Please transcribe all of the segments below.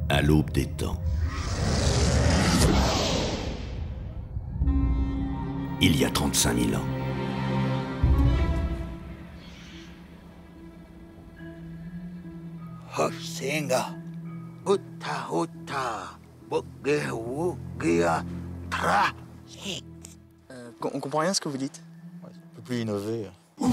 À l'aube des temps. Il y a 35 000 ans. On comprend rien à ce que vous dites. Ouais, on peut plus innover.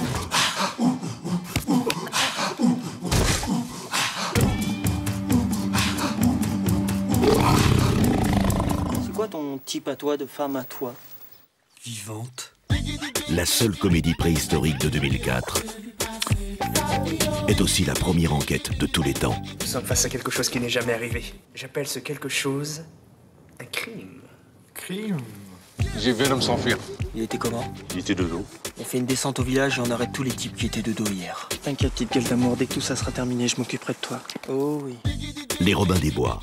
C'est quoi ton type à toi de femme à toi? Vivante. La seule comédie préhistorique de 2004 est aussi la première enquête de tous les temps. Nous sommes face à quelque chose qui n'est jamais arrivé. J'appelle ce quelque chose un crime. Crime. J'ai vu un homme s'enfuir. Il était comment? Il était de dos. On fait une descente au village et on arrête tous les types qui étaient de dos hier. T'inquiète, petite gueule d'amour, dès que tout ça sera terminé, je m'occuperai de toi. Oh oui. Les Robins des Bois.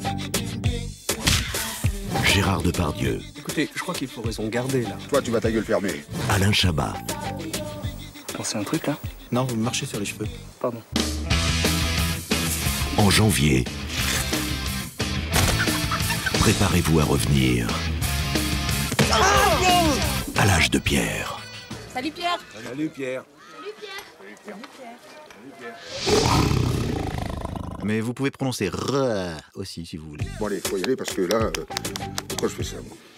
Gérard Depardieu. Écoutez, je crois qu'il faut raison garder, là. Toi, tu vas ta gueule fermée. Alain Chabat. Pensez un truc, là? Non, vous me marchez sur les cheveux. Pardon. En janvier, préparez-vous à revenir à l'âge de pierre. Salut Pierre. Salut Pierre. Mais vous pouvez prononcer R aussi si vous voulez. Bon allez, faut y aller parce que là, pourquoi je fais ça moi?